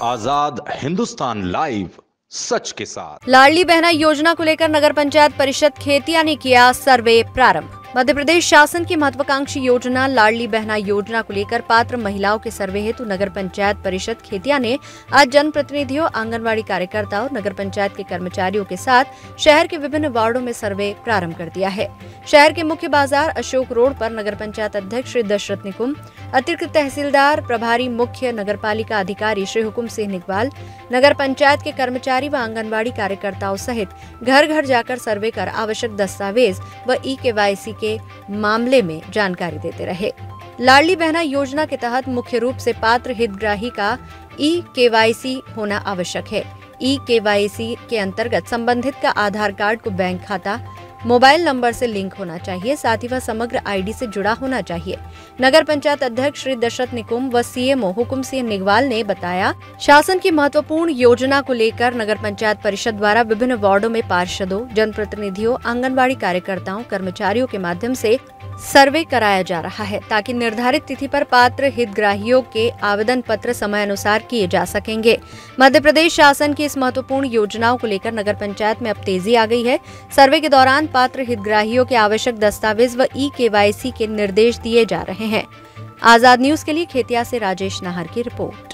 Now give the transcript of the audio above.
आजाद Hindustan live, सच के साथ। लाडली बहना योजना को लेकर नगर पंचायत परिषद खेतिया ने किया सर्वे प्रारंभ। मध्य प्रदेश शासन की महत्वाकांक्षी योजना लाडली बहना योजना को लेकर पात्र महिलाओं के सर्वे हेतु नगर पंचायत परिषद खेतिया ने आज जनप्रतिनिधियों, आंगनबाड़ी कार्यकर्ताओं, नगर पंचायत के कर्मचारियों के साथ शहर के विभिन्न वार्डों में सर्वे प्रारंभ कर दिया है। शहर के मुख्य बाजार अशोक रोड पर नगर पंचायत अध्यक्ष श्री दशरथ निकुम, अतिरिक्त तहसीलदार प्रभारी मुख्य नगर पालिका अधिकारी श्री हुकुम सिंह निकवाल, नगर पंचायत के कर्मचारी व आंगनबाड़ी कार्यकर्ताओं सहित घर घर जाकर सर्वे कर आवश्यक दस्तावेज व ई-केवाईसी के मामले में जानकारी देते रहे। लाडली बहना योजना के तहत मुख्य रूप से पात्र हितग्राही का ई-केवाईसी होना आवश्यक है। ई-केवाईसी के अंतर्गत संबंधित का आधार कार्ड को बैंक खाता, मोबाइल नंबर से लिंक होना चाहिए, साथ ही वह समग्र आईडी से जुड़ा होना चाहिए। नगर पंचायत अध्यक्ष श्री दशरथ निकुम व सीएमओ हुकुम सिंह निगवाल ने बताया, शासन की महत्वपूर्ण योजना को लेकर नगर पंचायत परिषद द्वारा विभिन्न वार्डों में पार्षदों, जनप्रतिनिधियों, आंगनबाड़ी कार्यकर्ताओं, कर्मचारियों के माध्यम से सर्वे कराया जा रहा है ताकि निर्धारित तिथि पर पात्र हितग्राहियों के आवेदन पत्र समय अनुसार किए जा सकेंगे। मध्य प्रदेश शासन की इस महत्वपूर्ण योजनाओं को लेकर नगर पंचायत में अब तेजी आ गई है। सर्वे के दौरान पात्र हितग्राहियों के आवश्यक दस्तावेज व ई-केवाईसी के निर्देश दिए जा रहे हैं। आजाद न्यूज के लिए खेतिया से राजेश नाहर की रिपोर्ट।